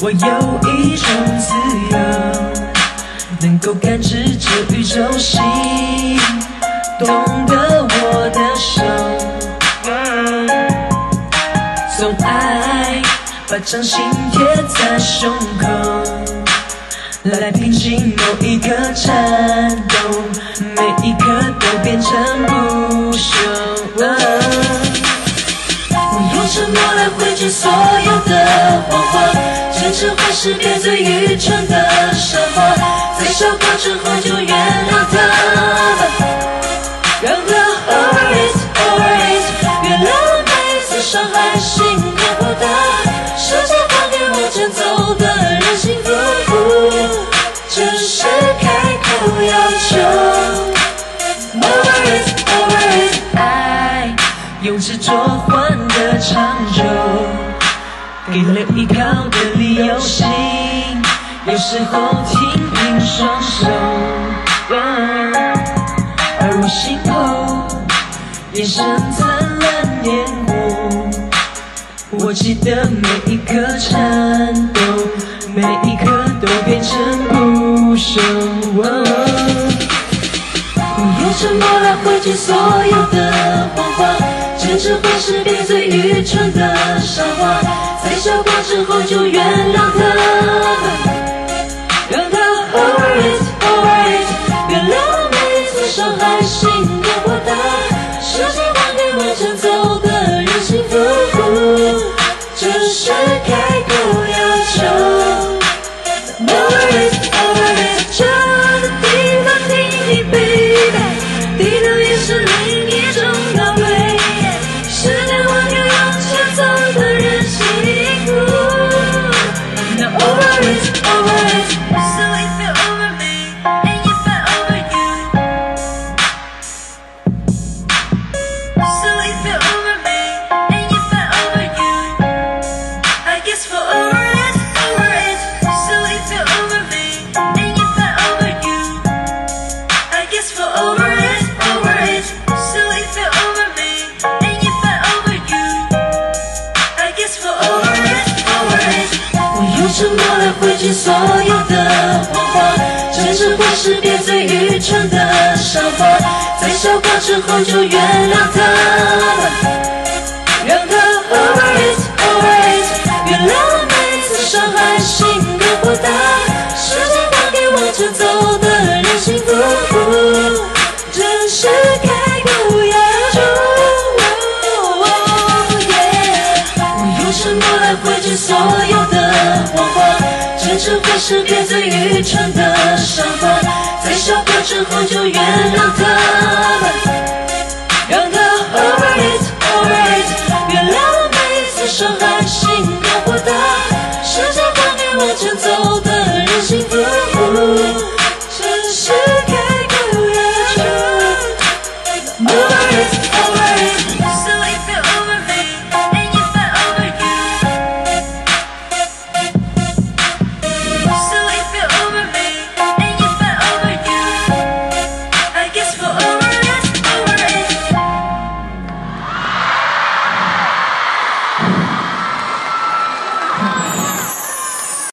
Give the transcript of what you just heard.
我有一种自由，能够感知这宇宙心，懂得我的手。从爱把掌心贴在胸口，来平静某一个颤动，每一刻都变成不朽。我用沉默来回绝所有的谎话，真诚会识别最愚蠢的傻话，在笑过之后就原谅它吧，让它 over it， 原谅每次伤害心变不大，世界放给我争走的人幸福，只是开口要求 over it， 爱用执着换的长久，给了依靠的理由，心有时候停凭双手，而我心后眼神灿烂烟火，我记得每一颗颤抖，每一刻都变成不朽。我用沉默来回绝所有的谎话，真诚会识别最愚蠢的傻话，在笑过之后就原谅它吧，让它 over it， 原谅每次伤害心变不大，世界放给我争走的人幸福，只是开口要求 over it， 这的地方听你 baby， 低头也是另一种安慰，是给我要往前走的人幸福。Now over it， so if you're over me and if I'm over you， so if you're over me and if I'm over you， I guess for over it， so if you're over me and if I'm over you， I guess for over it， so if you're over me and if I'm over you， I guess for over it。 我用沉默来回绝所有的谎话，真诚会识别最愚蠢的傻话，在笑过之后就原谅它吧，让它 over it， 原谅每次伤害心变不大，世界放给我争走的人幸福，只是开口要求。我用沉默来回绝所有的谎话，真诚会识别最愚蠢的傻话，在笑过之后就原谅它吧，让它 over it， 原谅每次伤害